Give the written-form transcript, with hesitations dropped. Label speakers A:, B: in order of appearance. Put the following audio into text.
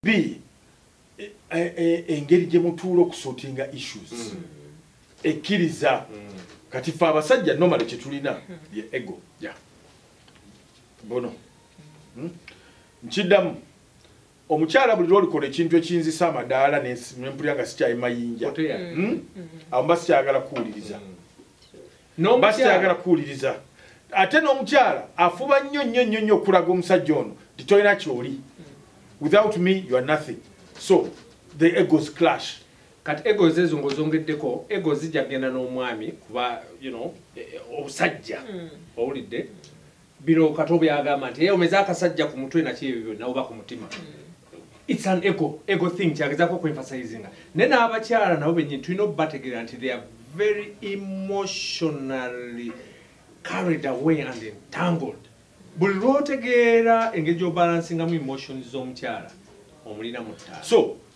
A: B engeri gye mutuula okusortinga issues ekkiriza kati ffe abasajja normally kye tulina ye ego bono nkiddamu omukyala buli lwolikola ekintu ekiyinzisa amadaala nempulira nga sikyayi mayinja awo mba sikyagala kuwuliriza mba sikyagala kuwuliriza ate n'omukyala afuba nnyo okulaga omusajja ono titolina kyoli without me you are nothing so the egos clash
B: kati egos ezo ng'ozongeddeko egos zijja kgenda n'omwami kuba obusajja owulidde biro kato byagamba nti omeza akasajja ku mutwe nakyo ebyo byonna oba ku mutima it's an ego thing kyagezaako okuemphasizinga naye n'abakyala nabo bennyini tulina okubategeera nti they are very emotionally carried away and entangled buli lw'otegeera engeri gy'obalansingamu emotions z'omukyala omulina mu ttaala
A: so